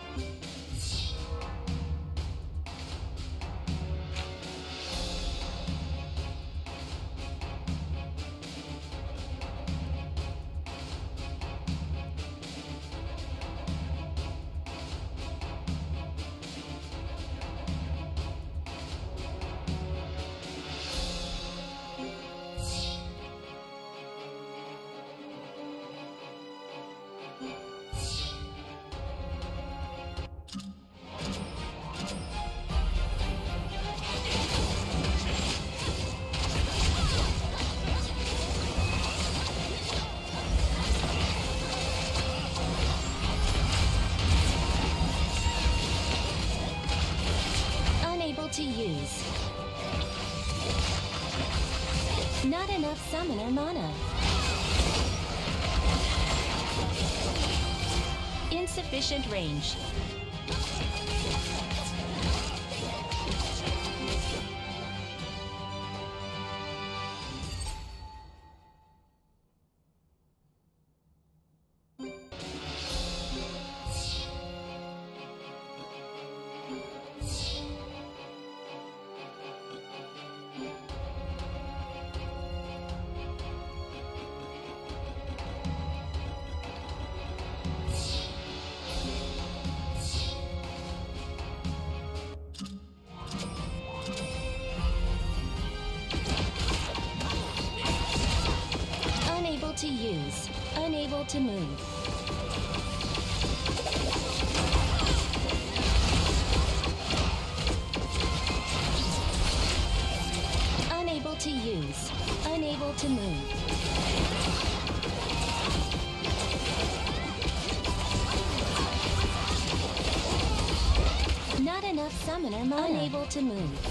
To use. Not enough summoner mana. Insufficient range. To use. Unable to move. Unable to use. Unable to move. Not enough summoner mana. Unable to move.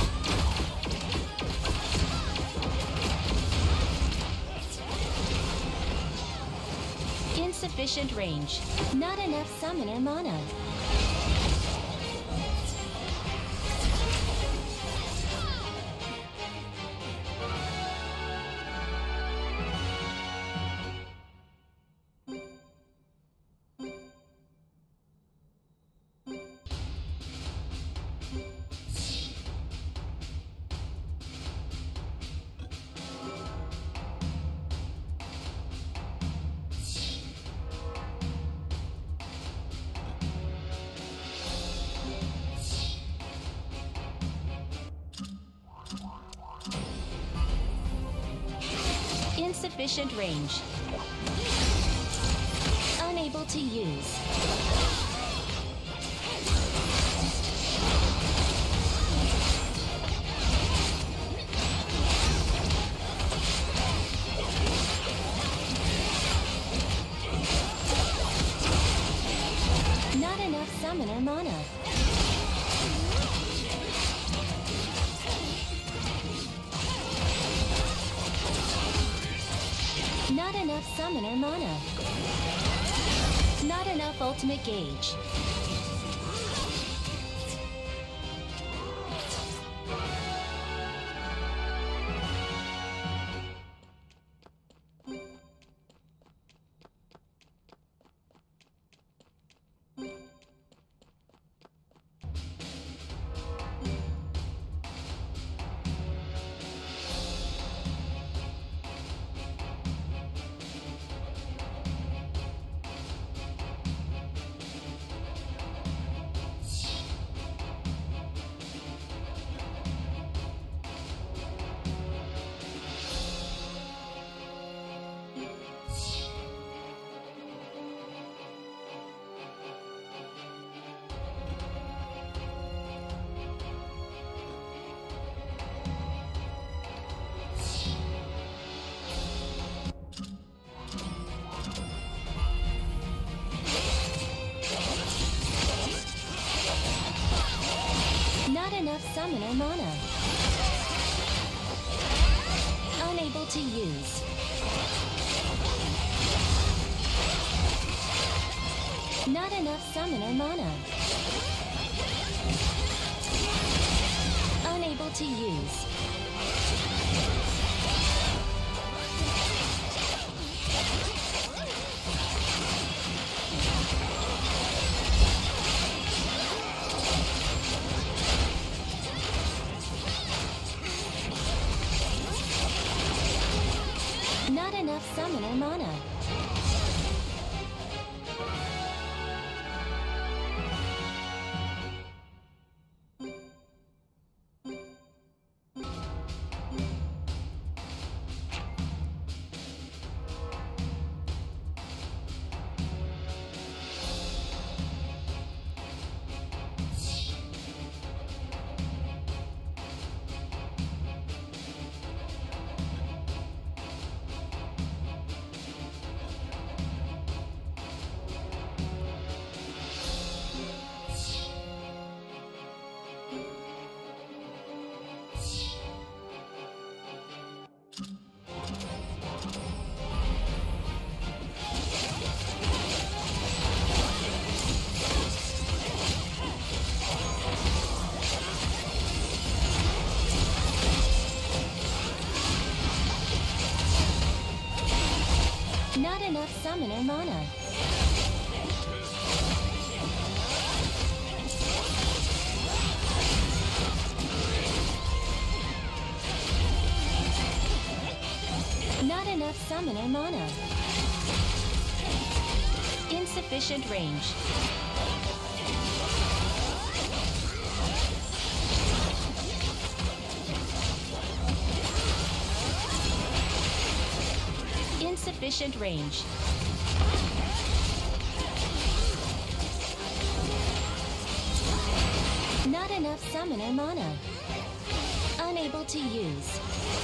Insufficient range. Not enough summoner mana. Insufficient range. Unable to use. Not enough summoner mana. Not enough summoner mana. Not enough ultimate gauge. Not enough summoner mana. Unable to use. Not enough summoner mana. Unable to use. enough summoner mana. Not enough summoner mana. Insufficient range. Insufficient range. Not enough summoner mana. Unable to use.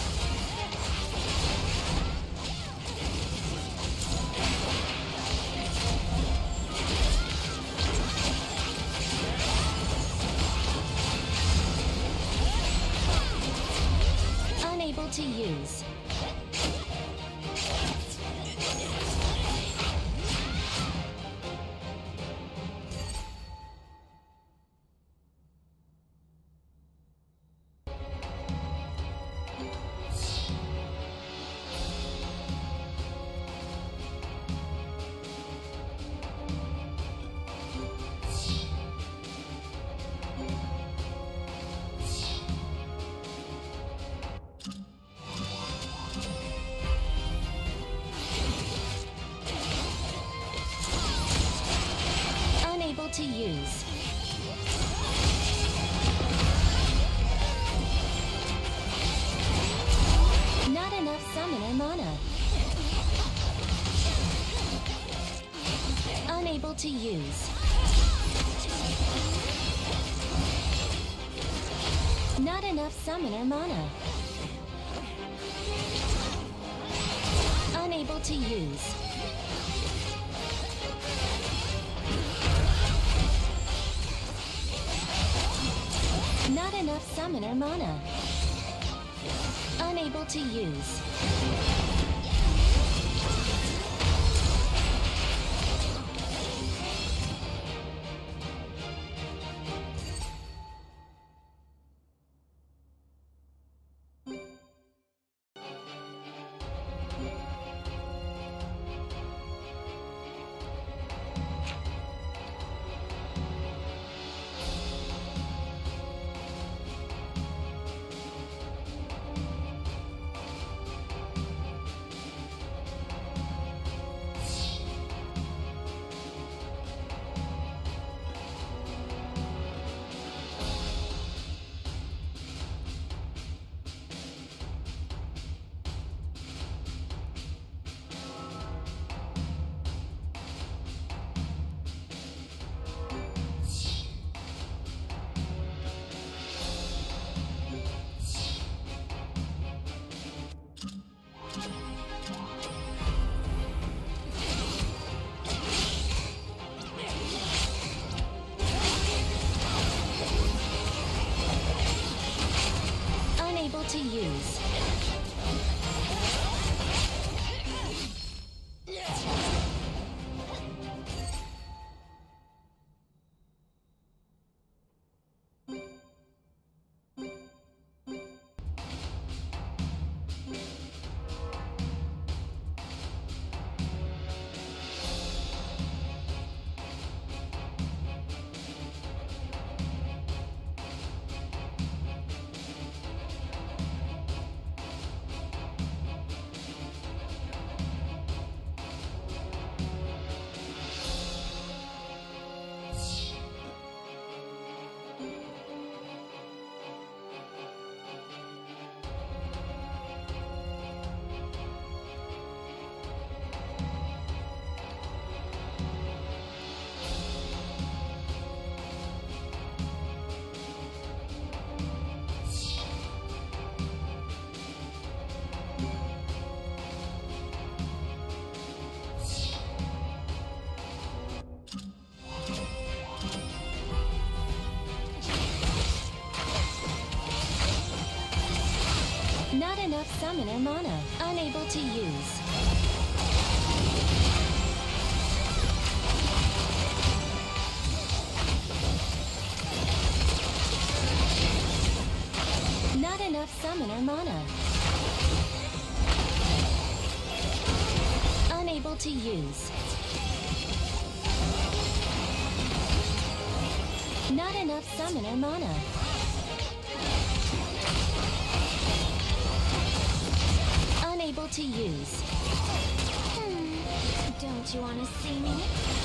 Unable to use. To use. Not enough summoner mana. Unable to use. Not enough summoner mana. Unable to use. Not enough summoner mana. Unable to use. To use. Not enough summoner mana. Unable to use. Not enough summoner mana. Unable Unable to use. Not enough summoner mana. Unable to use. Don't you want to see me?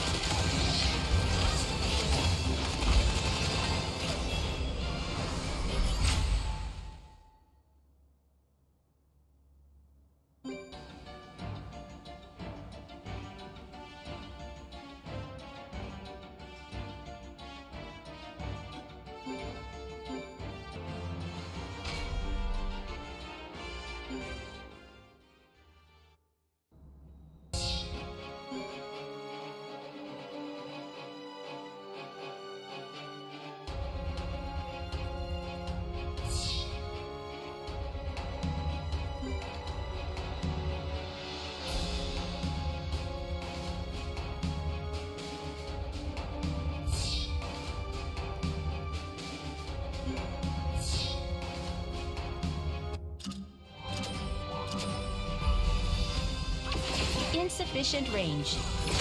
Insufficient range.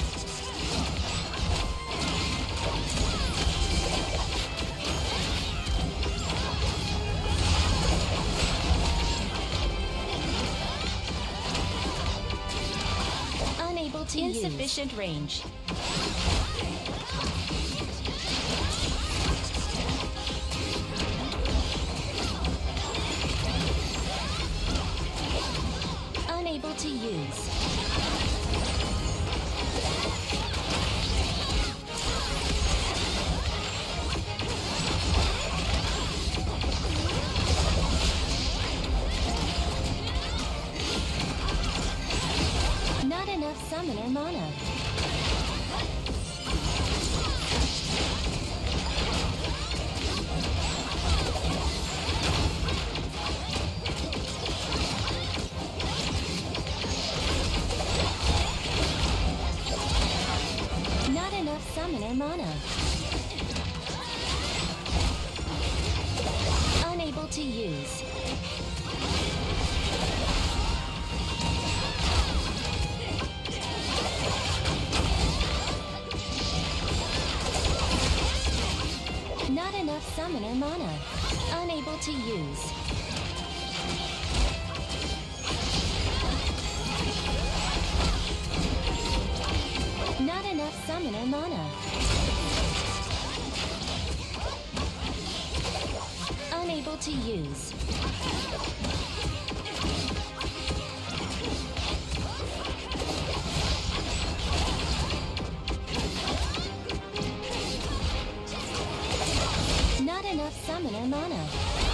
Unable to use. Insufficient range. Unable to use. Not enough summoner mana. Not enough summoner mana. Unable to use. Not enough summoner mana. Unable to use. Not enough summoner mana. Unable to use. Not enough summoner mana.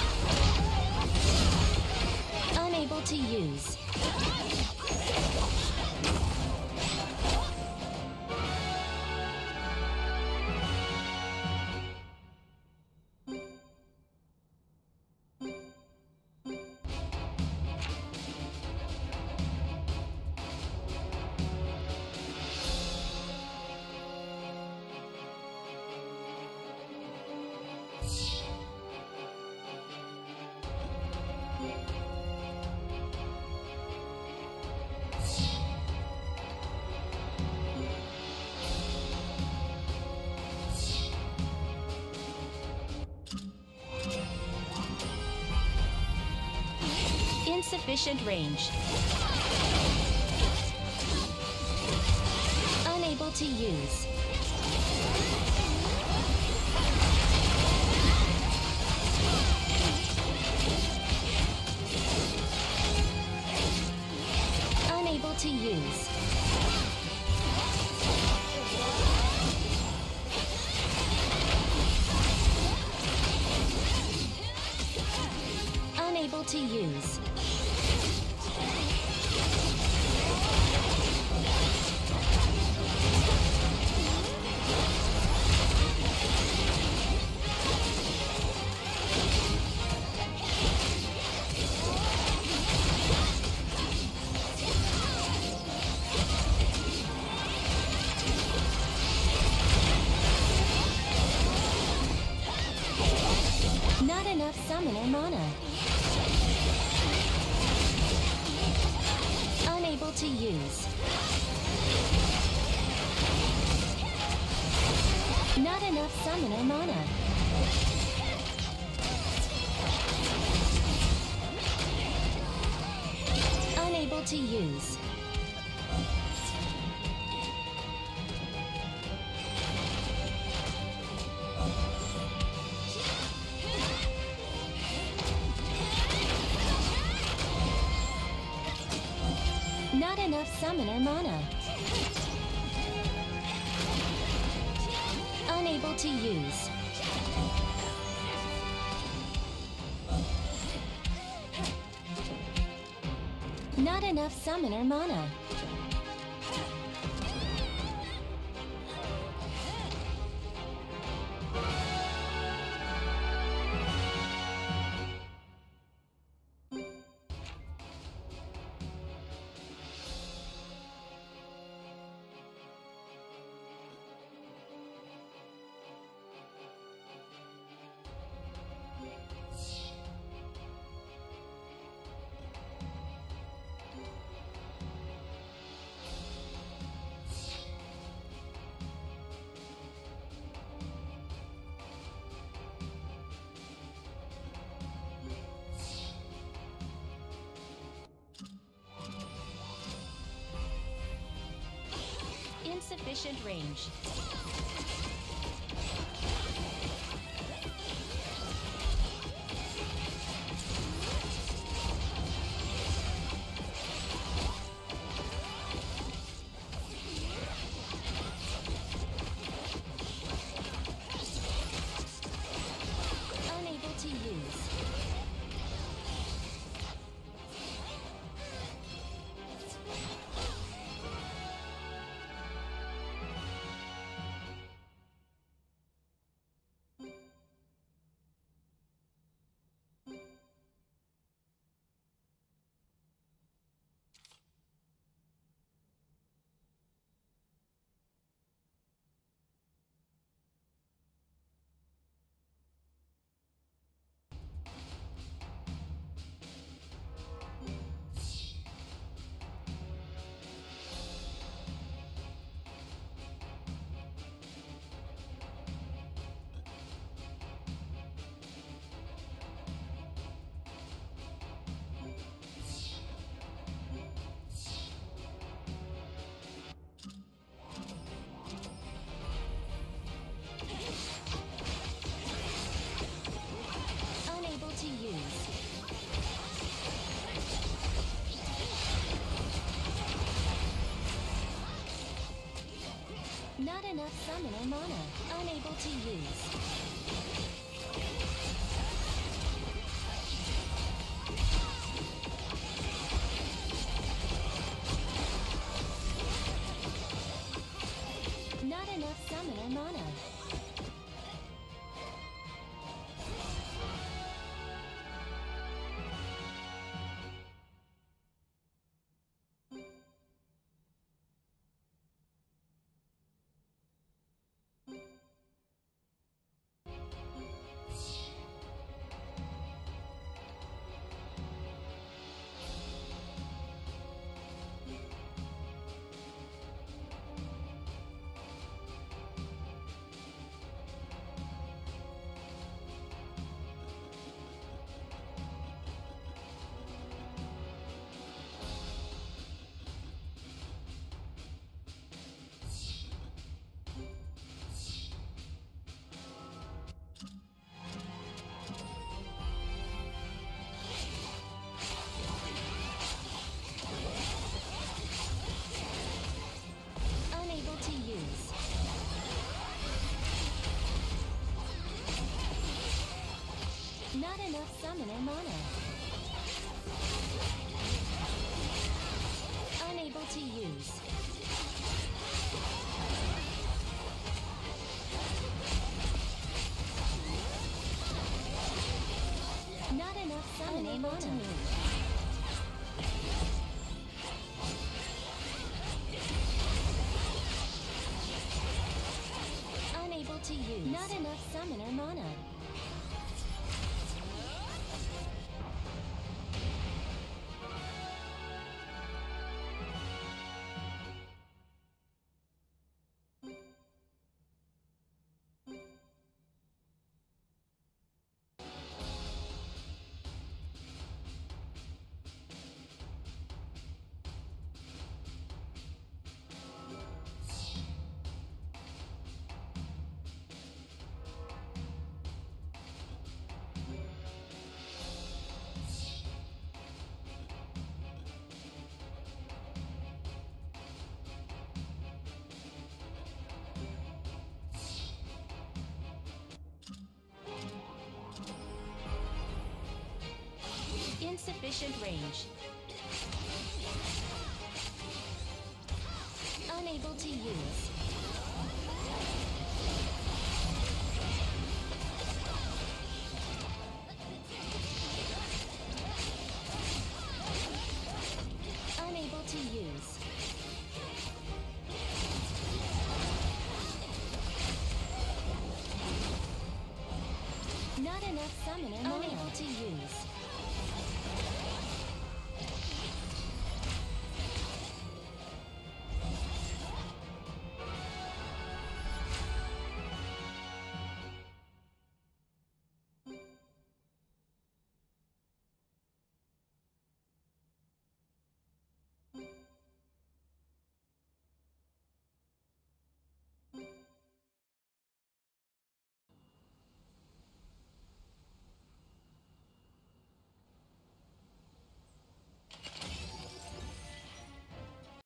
Unable to use. Insufficient range. Unable to use. Unable to use. Unable to use. Not enough summoner mana. Unable Unable to use. Not enough summoner mana. Unable to use. Not enough summoner mana. Unable to use. Not enough summoner mana. Insufficient range. Unable to use. Unable to use. Not enough summoner mana. Unable to use. Not enough summoner mana. Unable to use. Not enough summoner mana. Unable to use. Not enough summoner mana. Unable to use. Not enough summoner mana. Insufficient range. Unable to use. Unable to use. Not enough summoner mana. Unable to use.